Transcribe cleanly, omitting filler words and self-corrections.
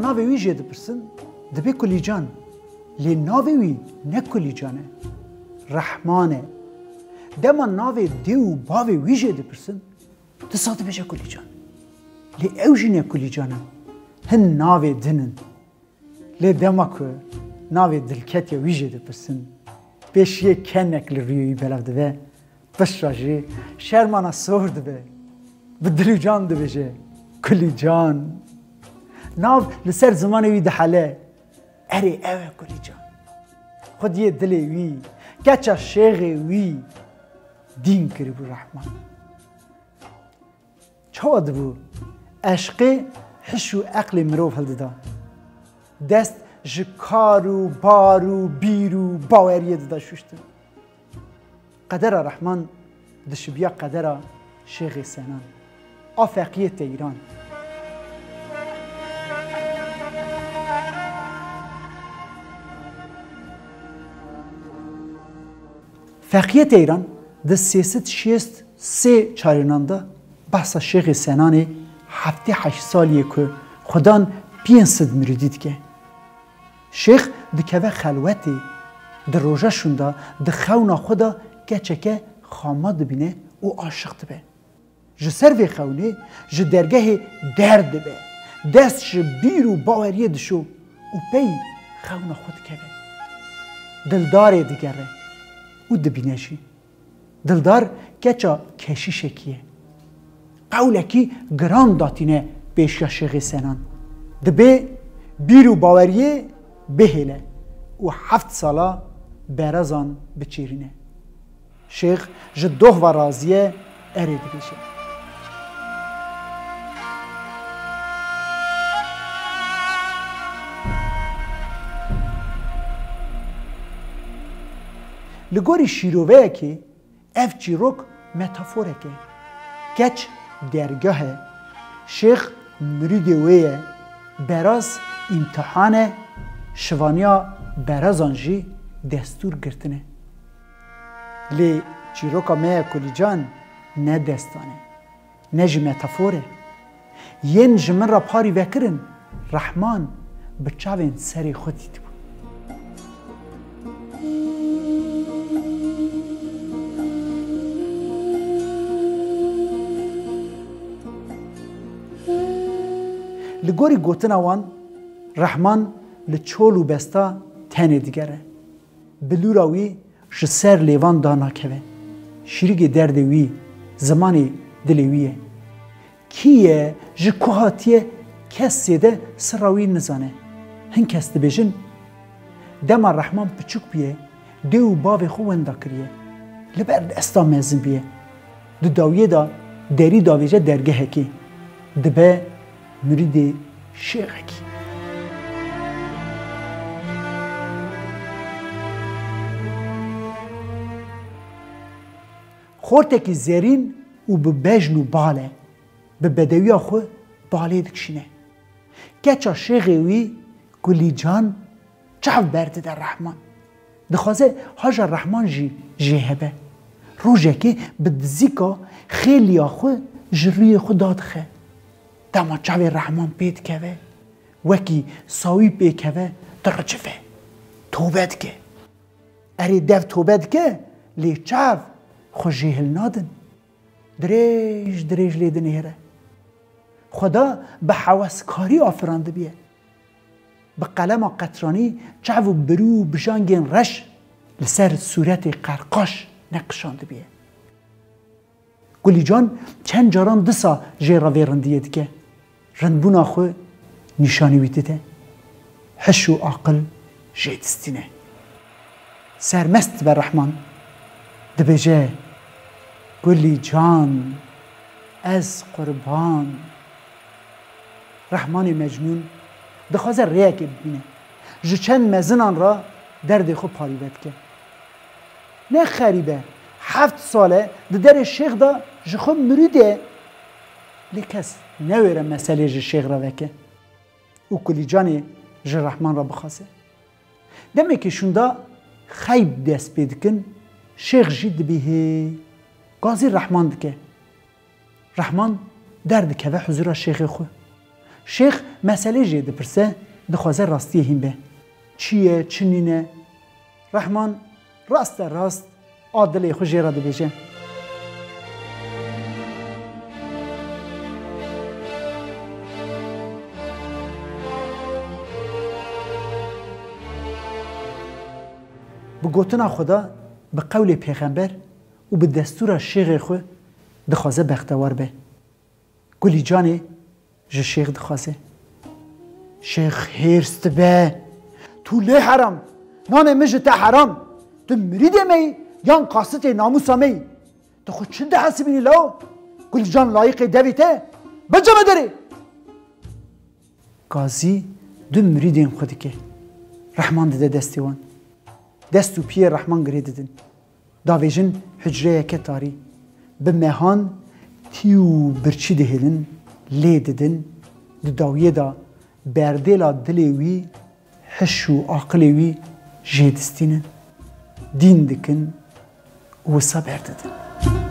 ناوی وی جد پرسن دبی کلی جان لی ناوی وی نه کلی جانه رحمانه دما ناوی دیو باوی وی جد پرسن تصاد بجا کلی جان لی اوجی نه کلی جانه هن ناوی دنن لی دما که ناوی دلکتی وی جد پرسن پیش یک کنک لریوی بلافد و بش راجی شرمانا سورد به بدلو جان ده بجه کلی جان ناو لسر زمان وی دحله اری اوه کلی جان خود یه دلی وی کچا شیغ وی دین کری بو رحمان چواد بو عشقی حشو عقل مروف هل دا دست جکارو بارو بیرو باوریه دا شوشتن قدر رحمان دشبیا قدر شیغ سنان آفاقیت ایران فقیت ایران ده سیست شیست سه چارینانده بحث شیخ سنانی 7-8 سالیه که خدان 500 مریدید که شیخ ده که خلوتی ده روژه شونده ده خونا خدا گچه که خامد بینه و عاشق به جسر وی خونه ج درگاه درد به دست ج بیرو باوریه دشو و پی خونا خود که دلداره دیگره او دبینشی دلدار کچا کشیشه کیه قولکی گران داتینه پیش شیخ سنان دبی بیرو باوریه بهله و 7 ساله برزان بچیرینه شیخ جدوه و رازیه ارید بیشه لگوری شیروه که اف چیروک متافوره که کچ درگاه شیخ مرید ویه براز امتحان شوانیا برازانجی دستور گرتنه لی چیروکا مه کلی جان نه دستانه نه جی متافوره ین جمن را پاری وکرن رحمان بچاوین سری خودی بود لگوری گوتن وان رحمان لچول و بستا تنه دیگره بلوراوی جسر لیوان دانا که شریک درد وی زمانی دلویه کیه جکوهاتیه کسی ده سراوی نزانه هن کس دبیجن دما رحمان پچوک بیه دیو باوی خو وندا کریه لبرد استا مزن بیه دو داویه دا دری داویجه درگه کی دبه مرید شیخکی خورتکی زرین و به بجن و باله به بدوی خو باله دکشینه کچا شیخوی کلی جان چاو برده در رحمان دخوازه هاجا رحمان جهبه روژه که به دزیکا خیلی خو جروی خو دادخه دما چاوی رحمان پید که وکی ساوی پید که درچفه توبت که اری دف توبت که لی چاو خوش جهل نادن دریج لیدن هره خدا به حواسکاری آفرانده بیه به قلم قطرانی چاو برو بجانگین رش لسر صورت قرقاش نقشانده بیه گلی جان چند جاران دسا جیرا ویرندیه دیگه رندبونا خو نشانی ویدده حش و عقل جیدستینه سرمست بر رحمان دبجه گلی جان از قربان رحمان مجنون دخوازه ریه که ببینه جو چند مزنان را درد خود پاریبت که نه خریبه 7 ساله در شیخ دا جو خود مریده لیکس نویره مسئله جو شیخ را وکه او کلی جانی جو رحمان را بخواسته دمه که شوندا خیب دست بیدکن شیخ جید بیه گازی رحمان دکه رحمان درد که و حضور شیخ خو شیخ مسئله جه دپرسه دخوازه راستیه هیم به چیه چنینه رحمان راست عادله خو جیرا دبیجه بگوتنا خدا به قول پیغمبر و به دستور شیخ خو دخوازه بختوار به گلی جانی جه شیخ دخوازه شیخ هیرست به تو لی حرام نانه مجه تا حرام تو مریده می یان قاست ناموسا می تو خود چنده حسی بینی لو گلی جان لایق دویته بجا مداری قاضی دو مریدین خودی که رحمان داده دستیوان دستو پیه رحمان گری دادن داویجن حجره که تاری به مهان تیو برچی دهیلن لی دادن داویه دا بردیلا دلیوی حشو عقلیوی جیدستینن دین دکن و صبر دادن